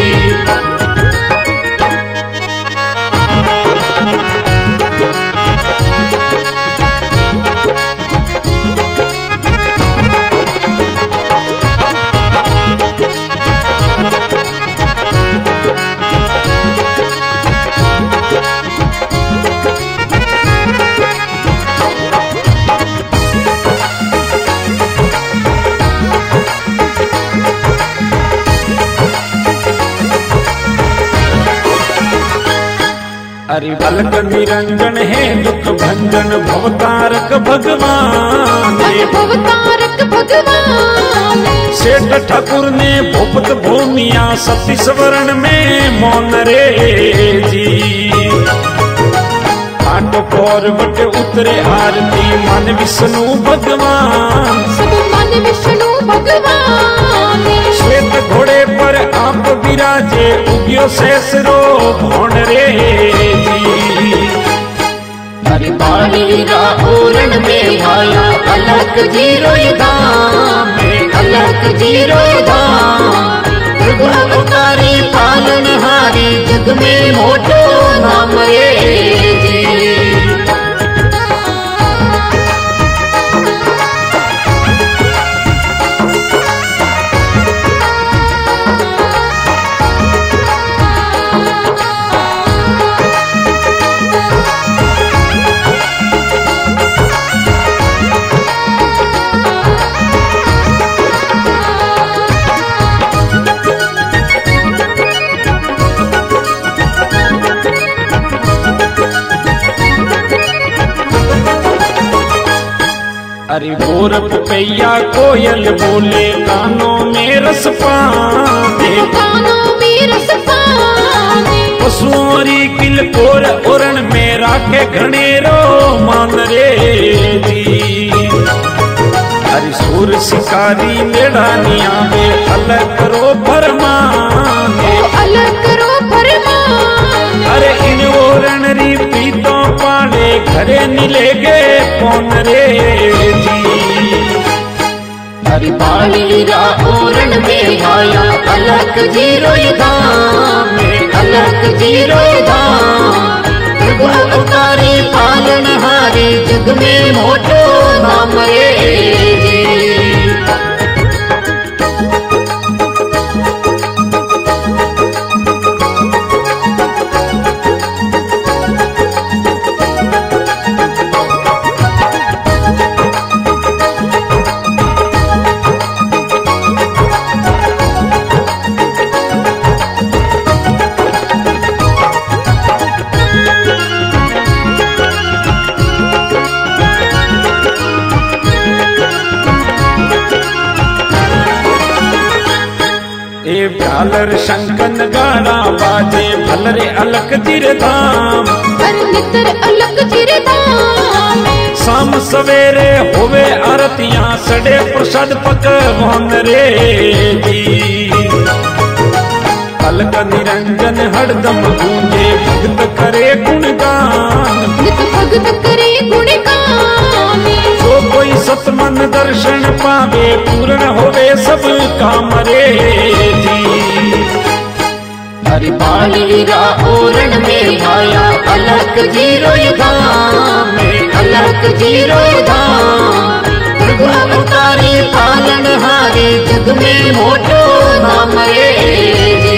[SPEAKER 1] हरि बलक निरंजन है दुख भंजन भवतारक भगवान
[SPEAKER 3] भवतारक भगवान
[SPEAKER 1] सेठ ठाकुर ने भूपत भूमिया सती स्वर्ण में मौन रे जी आटो पौर बट उतरे आरती मन विष्णु भगवान
[SPEAKER 3] सब मन विष्णु भगवान
[SPEAKER 1] श्वेत घोड़े पर आप विराजे उग्यो शेषरो भौण रे जी
[SPEAKER 2] हरि बाली रा ओरण में आया अलग जीरो धाम में अलग जीरो धाम प्रभु अवतारी पालन हारी जग में मोटो नाम रे जी
[SPEAKER 1] मोर पपैया कोयल बोले कानों में रस पाने,
[SPEAKER 3] कानों में रस पाने।
[SPEAKER 1] पशुओरी किल कोर ओरण में राखे घनेरो मान रे जी। हरि सूर शिकारी मेढ़ानिया में अलग करो फरमाने,
[SPEAKER 3] अलग करो फरमान।
[SPEAKER 1] अरे इन ओरण री पीतों पाले घरे नीले गे कौन रे जी।
[SPEAKER 2] हरि बालीरा ओरण में आया अलग जीरो धाम में, अलग जीरो धाम। प्रभु अवतारी पालन हारी जुग में मोटो नाम रे जी।
[SPEAKER 1] ए भालर शंकन गाना बाजे भलरे अलग तीर धाम,
[SPEAKER 3] नितर अलग चिर धाम।
[SPEAKER 1] शाम सवेरे होवे आरतियां सड़े प्रसाद पकवान रे जी। अलग निरंजन हरदम गूंजे भक्त करे गुणगान,
[SPEAKER 3] नित भगत करे गुणगान।
[SPEAKER 1] जो कोई सतमन दर्शन पावे पूर्ण होवे सब काम रे जी।
[SPEAKER 2] हरि बालीरा ओरण में आया अलग जीरो धाम में, अलग जीरो धाम। प्रभु अवतारी पालन हारी जुग में मोटो नाम रे जी।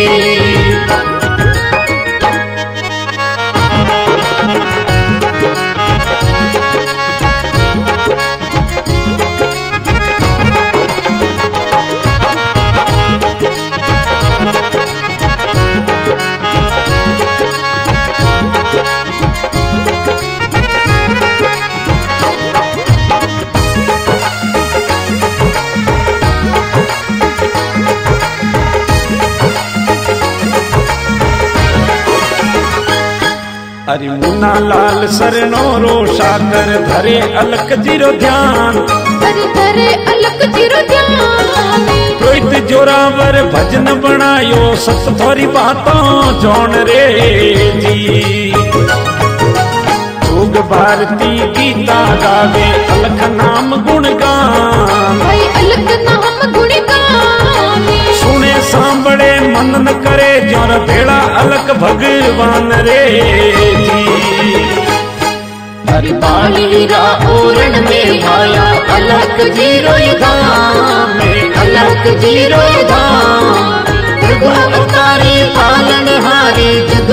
[SPEAKER 1] हरि मुन्ना लाल सरनो रो सागर धरे अलग जीरो ध्यान,
[SPEAKER 3] हरि धरे अलग चिर ध्यान।
[SPEAKER 1] रोहित जोरावर भजन बनायो सत थोरी बातों जौन रे जी। जोग भारती गीता गावे अलग नाम गुणगान,
[SPEAKER 3] भाई अलग नाम गुणगान।
[SPEAKER 1] सुने सांभळे मन न करे जोर भेड़ा अलग भगवान रे जी।
[SPEAKER 2] हरि बालीरा ओरण में आया अलग जीरो धाम में, अलग जीरो धाम। प्रभु अवतारी पालन हारी जुग